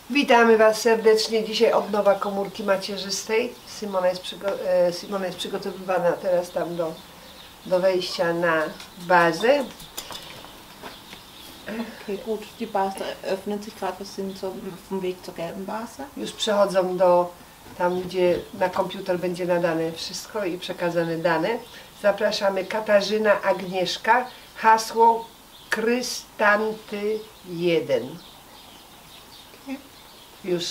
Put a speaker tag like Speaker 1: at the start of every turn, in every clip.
Speaker 1: Witamy Was serdecznie. Dzisiaj odnowa komórki macierzystej. Simona jest przygotowywana teraz tam do wejścia na bazę.
Speaker 2: Okay, gut. Die Base öffnet sich gerade. Wir sind so vom Weg zur gelben Base.
Speaker 1: Już przechodzą do tam, gdzie na komputer będzie nadane wszystko i przekazane dane. Zapraszamy Katarzyna, Agnieszka. Hasło Krystanty 1.
Speaker 2: Okay.
Speaker 1: Już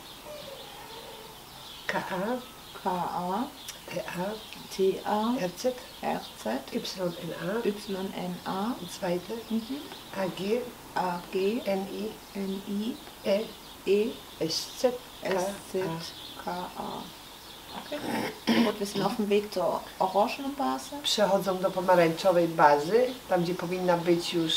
Speaker 1: KA,
Speaker 2: KA,
Speaker 1: TA,
Speaker 2: TA,
Speaker 1: RZ,
Speaker 2: RZ,
Speaker 1: YNA,
Speaker 2: YNA,
Speaker 1: zweite, AG,
Speaker 2: AG,
Speaker 1: NI,
Speaker 2: NI,
Speaker 1: E,
Speaker 2: SZ,
Speaker 1: SZ,
Speaker 2: KA. Okay. Gut, wir sind auf dem Weg zur orangenen Base.
Speaker 1: Przechodzą do pomarańczowej bazy, tam gdzie powinna być już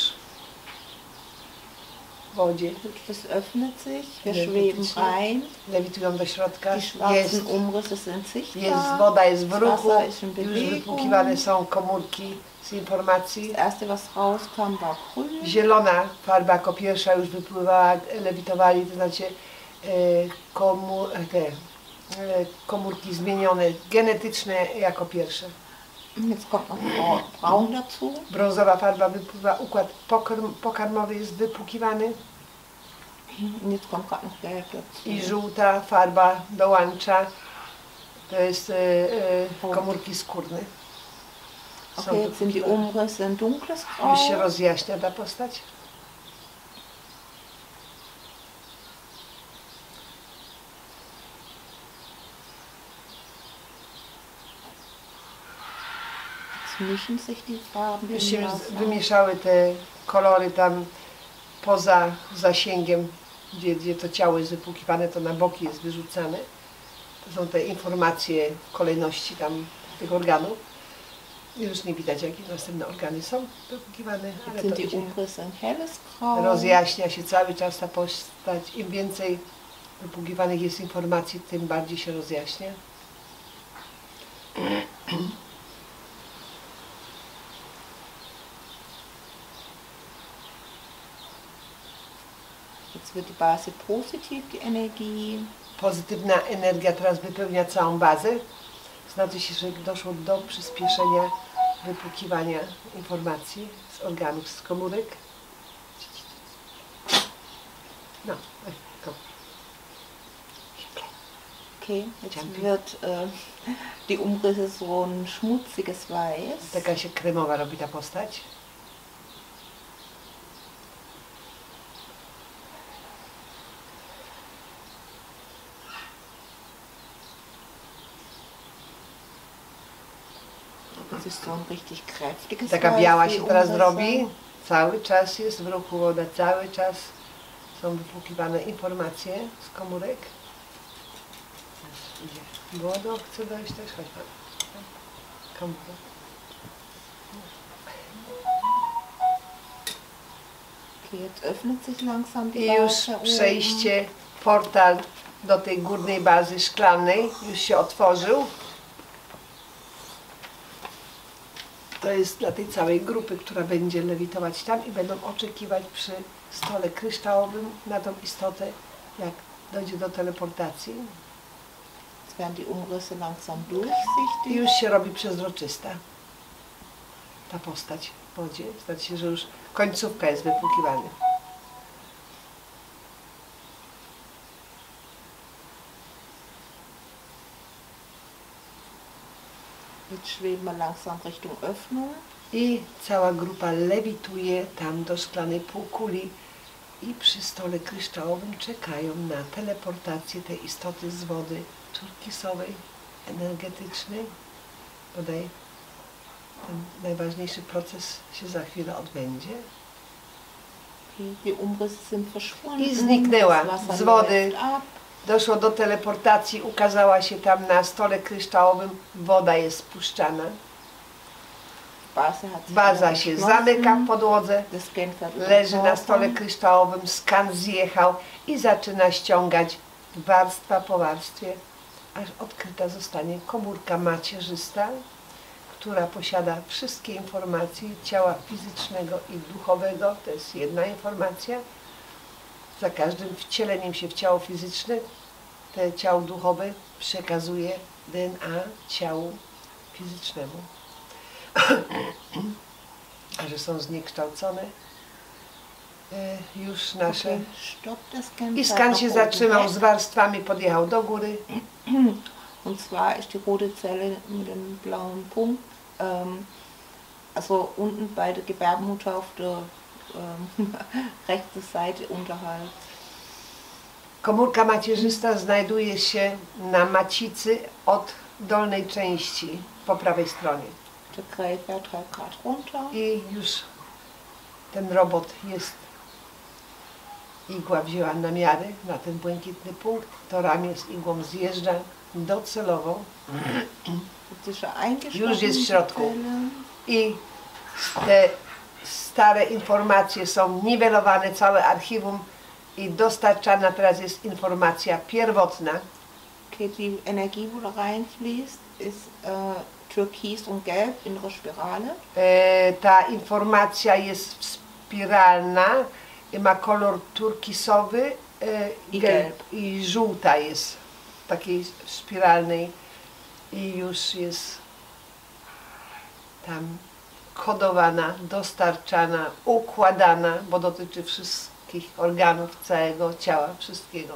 Speaker 1: w wodzie.
Speaker 2: Das öffnet sich, wir schweben rein.
Speaker 1: Lewitują do środka.
Speaker 2: Die schwarzen Umrisse sind sichtbar.
Speaker 1: Woda jest w
Speaker 2: Das
Speaker 1: ruchu,
Speaker 2: Wasser ist in
Speaker 1: już
Speaker 2: Bewegung.
Speaker 1: wypłukiwane są komórki z informacji.
Speaker 2: Das erste, was rauskam, war grün.
Speaker 1: Zielona farba jako pierwsza już wypływała, lewitowali, to znaczy komórki zmienione, genetyczne jako pierwsze.
Speaker 2: Jetzt kommt noch braun dazu.
Speaker 1: Brązowa farba wypływa, układ pokarmowy jest wypłukiwany.
Speaker 2: Und jetzt kommt gerade noch gelb dazu.
Speaker 1: I żółta farba dołącza, to jest komórki skórne.
Speaker 2: Okay, jetzt sind die Umrisse in dunkles Grau.
Speaker 1: Już się rozjaśnia ta postać.
Speaker 2: Mischen sich die Farben
Speaker 1: Już
Speaker 2: im
Speaker 1: się
Speaker 2: Wasser.
Speaker 1: wymieszały te kolory tam poza zasięgiem, gdzie to ciało jest wypłukiwane, to na boki jest wyrzucane. To są te informacje w kolejności tam tych organów. Już nie widać, jakie następne organy są wypłukiwane, ale
Speaker 2: Sind
Speaker 1: to
Speaker 2: die
Speaker 1: idzie.
Speaker 2: Umrisse in helles Grau.
Speaker 1: Rozjaśnia się cały czas ta postać. Im więcej wypłukiwanych jest informacji, tym bardziej się rozjaśnia.
Speaker 2: Jetzt wird die Base positiv, die Energie.
Speaker 1: Pozytywna energia teraz wypełnia całą bazę. Znaczy się, że doszło do przyspieszenia wypłukiwania informacji z organów, z komórek. No, komm.
Speaker 2: Okay, jetzt wird die Umrisse so ein schmutziges Weiß.
Speaker 1: Taka się kremowa robi ta postać.
Speaker 2: Das ist so ein richtig kräftiges
Speaker 1: Taka
Speaker 2: Weiß,
Speaker 1: biała
Speaker 2: die
Speaker 1: się teraz
Speaker 2: Umrisse.
Speaker 1: robi. Cały czas jest w ruchu woda, cały czas są wypłukiwane informacje z komórek. Wodo chce dojść też, chodź pan. Komórek.
Speaker 2: Okay, jetzt öffnet sich langsam die
Speaker 1: I już
Speaker 2: Base oben.
Speaker 1: przejście, portal do tej górnej bazy szklanej już się otworzył. To jest dla tej całej grupy, która będzie lewitować tam i będą oczekiwać przy stole kryształowym na tą istotę, jak dojdzie do teleportacji.
Speaker 2: Jetzt werden die Umrisse langsam
Speaker 1: I
Speaker 2: durchsichtig.
Speaker 1: już się robi przezroczysta ta postać w wodzie. Znaczy się, że już końcówka jest wypłukiwana.
Speaker 2: Jetzt schweben wir langsam Richtung Öffnung.
Speaker 1: I cała grupa lewituje tam do szklanej półkuli i przy stole kryształowym czekają na teleportację tej istoty z wody turkisowej, energetycznej. Bodaj ten najważniejszy proces się za chwilę odbędzie.
Speaker 2: Die Umrisse sind verschwunden.
Speaker 1: I zniknęła
Speaker 2: Das Wasser
Speaker 1: z wody.
Speaker 2: läuft ab.
Speaker 1: Doszło do teleportacji, ukazała się tam na stole kryształowym, woda jest spuszczana. Baza się zamyka w podłodze, leży na stole kryształowym, skan zjechał i zaczyna ściągać warstwa po warstwie, aż odkryta zostanie komórka macierzysta, która posiada wszystkie informacje ciała fizycznego i duchowego, to jest jedna informacja, za każdym wcieleniem się w ciało fizyczne, te ciało duchowe przekazuje DNA ciału fizycznemu. A że są zniekształcone już nasze. I skan się zatrzymał z warstwami, podjechał do góry.
Speaker 2: Und zwar ist die rote Zelle mit dem blauen Punkt, also unten bei der Gebärmutter auf der rechten Seite unterhalb.
Speaker 1: Komórka macierzysta znajduje się na macicy od dolnej części po prawej stronie.
Speaker 2: Der Gräber 3 Grad runter.
Speaker 1: I już ten robot jest. Igła wzięła na miarę na ten błękitny punkt. To ramię z igłą zjeżdża docelowo. Już jest w środku. I te stare informacje są niwelowane, całe archiwum i dostarczana teraz jest informacja pierwotna.
Speaker 2: Die Energie, die da reinfließt, ist türkis und gelb, innere Spirale.
Speaker 1: Ta informacja jest spiralna i ma kolor turkisowy i żółta jest w takiej spiralnej i już jest tam kodowana, dostarczana, układana, bo dotyczy wszystkich organów, całego ciała, wszystkiego.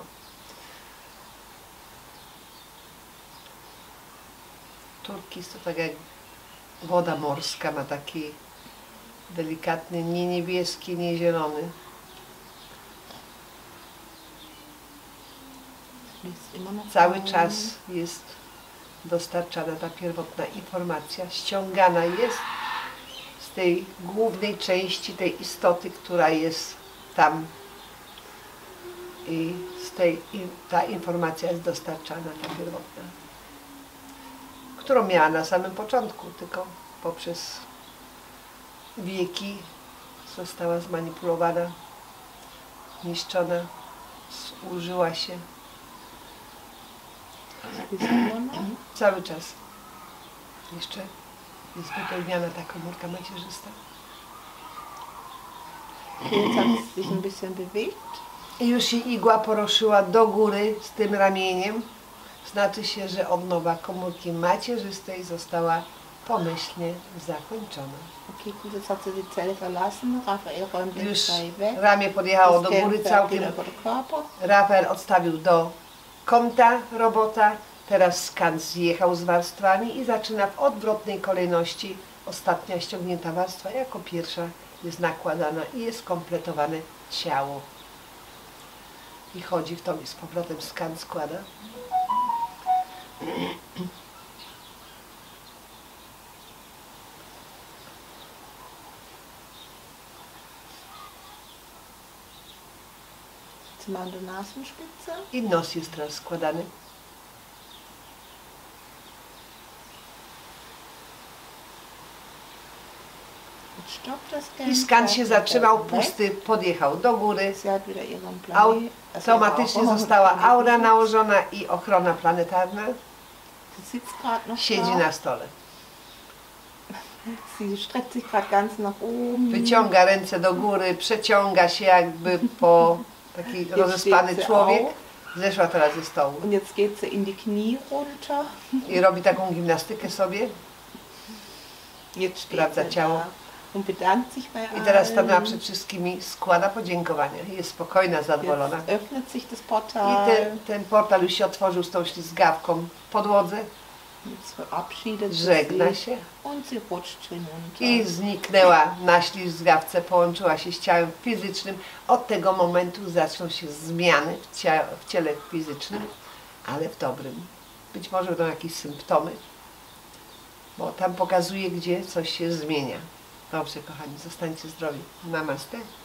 Speaker 1: Turkis to tak jak woda morska, ma taki delikatny, nie niebieski, nie zielony. Cały czas jest dostarczana ta pierwotna informacja, ściągana jest z tej głównej części tej istoty, która jest tam i ta informacja jest dostarczana, ta pierwotna, którą miała na samym początku, tylko poprzez wieki została zmanipulowana, niszczona, zużyła się. Cały czas jeszcze jest wypełniana ta komórka macierzysta.
Speaker 2: Jetzt hat es sich ein bisschen bewegt.
Speaker 1: I już się igła poruszyła do góry z tym ramieniem. Znaczy się, że odnowa komórki macierzystej została pomyślnie zakończona.
Speaker 2: Okay, gut, jetzt hat sie die Zelle verlassen. Raphael räumt den
Speaker 1: Już
Speaker 2: Teil weg.
Speaker 1: ramię podjechało do góry całkiem.
Speaker 2: Wieder über den Körper.
Speaker 1: Rafael odstawił do kąta robota. Teraz skan zjechał z warstwami i zaczyna w odwrotnej kolejności. Ostatnia ściągnięta warstwa jako pierwsza jest nakładana i jest kompletowane ciało. I chodzi w to i z powrotem skan składa.
Speaker 2: Jetzt mal an der Nasenspitze.
Speaker 1: I nos jest teraz składany. I skan się zatrzymał, pusty podjechał do góry. Automatycznie została aura nałożona i ochrona planetarna. Siedzi na stole. Wyciąga ręce do góry, przeciąga się jakby po taki rozespany człowiek. Zeszła teraz ze stołu. I robi taką gimnastykę sobie. Sprawdza ciało. I teraz stanęła przed wszystkimi, składa podziękowania. Jest spokojna, zadowolona. I ten portal już się otworzył z tą ślizgawką w podłodze. Żegna się. I zniknęła na ślizgawce, połączyła się z ciałem fizycznym. Od tego momentu zaczną się zmiany w ciele fizycznym, ale w dobrym. Być może będą jakieś symptomy, bo tam pokazuje, gdzie coś się zmienia. Dobrze, kochani, zostańcie zdrowi. Namaste.